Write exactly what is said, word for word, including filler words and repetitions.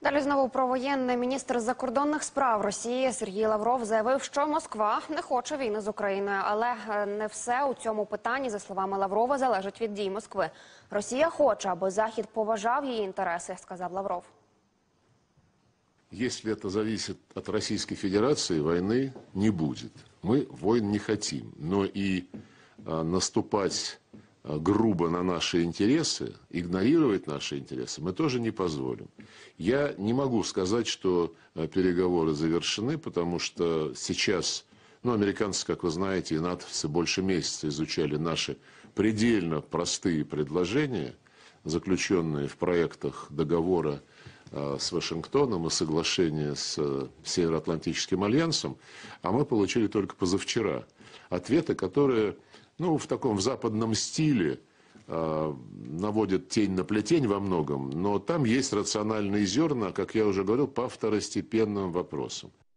Далі знову про воєнне. Міністр закордонних справ Росії Сергій Лавров заявив, що Москва не хоче війни з Україною. Але не все у цьому питанні, за словами Лаврова, залежить від дій Москви. Росія хоче, аби Захід поважав її інтереси, сказав Лавров. Если это зависит от Российской Федерации, войны не будет. Мы войн не хотим. Но и а, наступать а, грубо на наши интересы, игнорировать наши интересы мы тоже не позволим. Я не могу сказать, что а, переговоры завершены, потому что сейчас, ну, американцы, как вы знаете, и натовцы больше месяца изучали наши предельно простые предложения, заключенные в проектах договора с Вашингтоном и соглашение с Североатлантическим альянсом, а мы получили только позавчера ответы, которые, ну, в таком в западном стиле э, наводят тень на плетень во многом, но там есть рациональные зерна, как я уже говорил, по второстепенным вопросам.